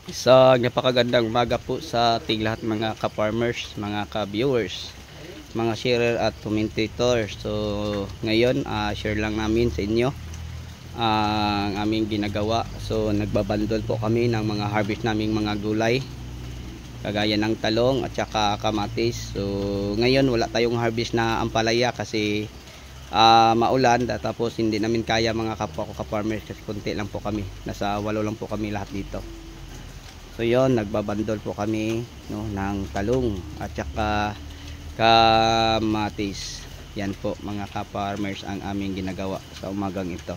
Sa napakagandang umaga po sa ating lahat mga ka-farmers, mga ka-viewers, mga sharer at commentators. So ngayon share lang namin sa inyo ang aming ginagawa. So nagbabandol po kami ng mga harvest naming mga gulay, kagaya ng talong at saka kamatis. So ngayon wala tayong harvest na ampalaya kasi maulan, tapos hindi namin kaya mga kapwa ko ka-farmers kasi konti lang po kami, nasa 8 lang po kami lahat dito. So yon, nagbabandol po kami no, ng talong at saka kamatis. Yan po mga ka-farmers ang aming ginagawa sa umagang ito.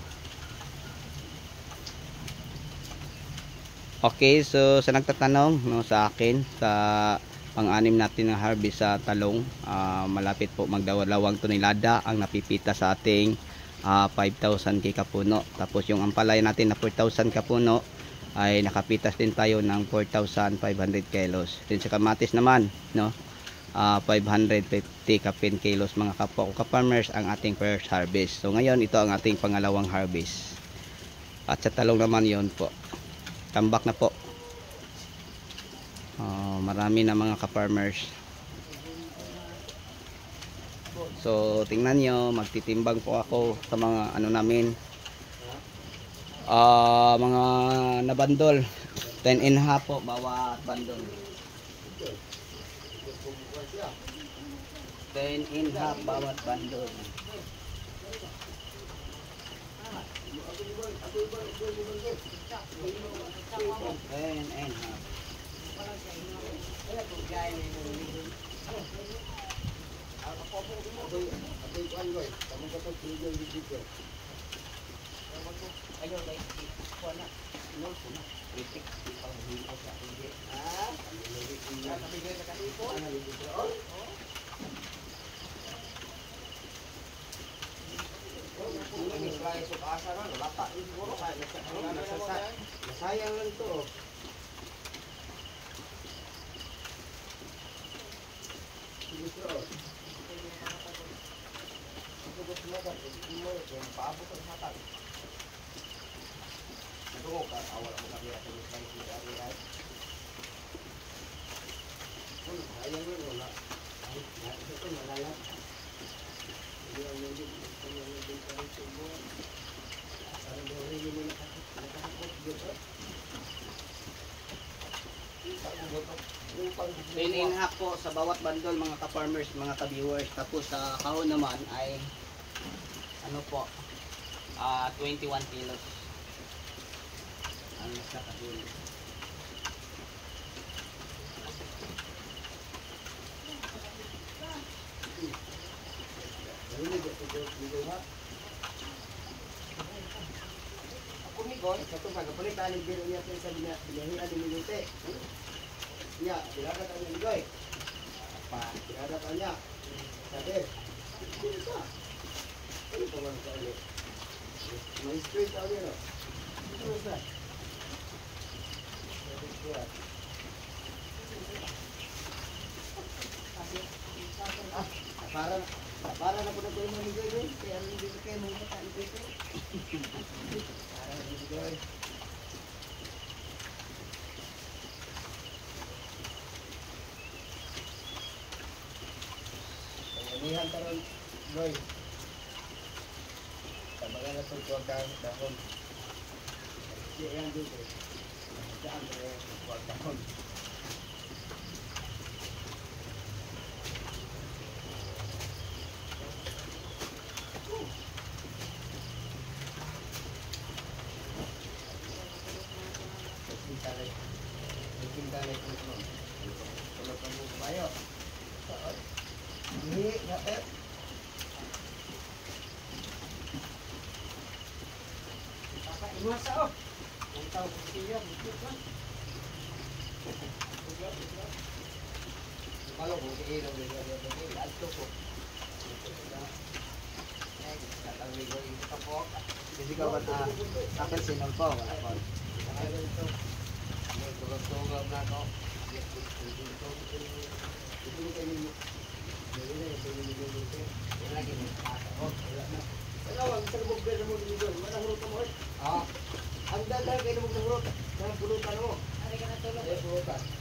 Okay, so sa nagtatanong no, sa akin sa pang-anim natin ng harvest sa talong, malapit po magdalawang tonelada ang napipita sa ating 5,000 kapuno. Tapos yung ampalaya natin na 4,000 kapuno ay nakapitas din tayo ng 4,500 kilos. Din sa kamatis naman no, 550 kapin kilos mga kapwa ko ka-farmers ang ating first harvest. So ngayon ito ang ating pangalawang harvest. At sa talong naman yon po, tambak na po. Marami na mga ka-farmers. So tingnan nyo, magtitimbang po ako sa mga ano namin, mga nabandol. 10.5 po bawat bandol. 10.5 bawat bandol. 10.5. Sayang lang to. Inhap po sa bawat bandol mga ka-farmers, mga ka-viewers. Tapos sa kahon naman ay ano po, 21 kilos ang nasa kahon. Kumigon, ito pagkapalit aling biro niya sa binahian ni Minute. Ya, diradat ang ligoy. Apa, diradat niya. Sabi. Bisa. Ano pa man sa ulit? May straight out yun. Ito sa. Para na po na po yung mga ligoy. Kaya ang ligoy kayo mga kataan dito. Para na ligoy. Lihan taron, boy. Tabagan na ito ang dahon. Yan dito. Saan ba yung dahon? Talay ko ito. Tulog ang buko bayo. Hindi, dapat. Iwas ako. Ang tao ko siya. Kalau ko siya ilaw nila. Alto ko. Tatawin ko yung kapok. Kasi ka ba akin sinol po. Wala po. Tulog-tulog na ako. Ang dalag kayo mo ng hurot. Ang pulutan mo.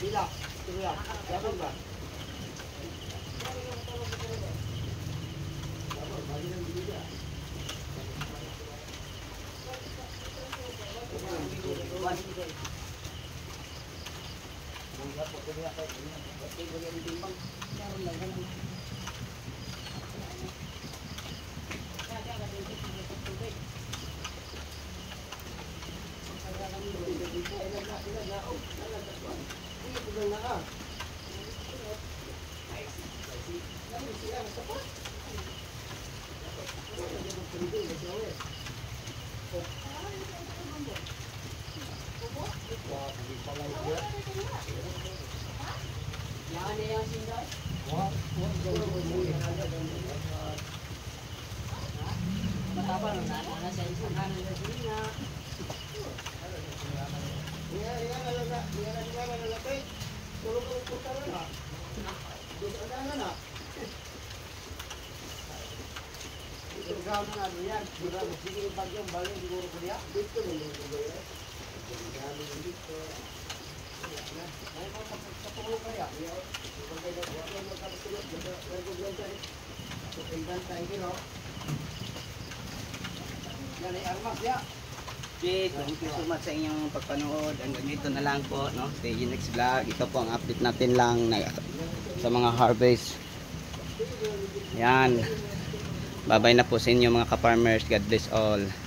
Okay, thank you so much sa inyong pagpanood. Hanggang dito na lang po, no? See you next vlog. Ito po ang update natin lang sa mga harvest. Yan. Bye-bye na po sa inyo mga ka-farmers. God bless all.